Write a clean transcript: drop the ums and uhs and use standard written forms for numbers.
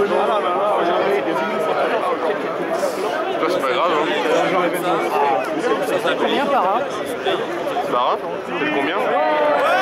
c'est pas grave. Combien par an? Par an? C'est combien?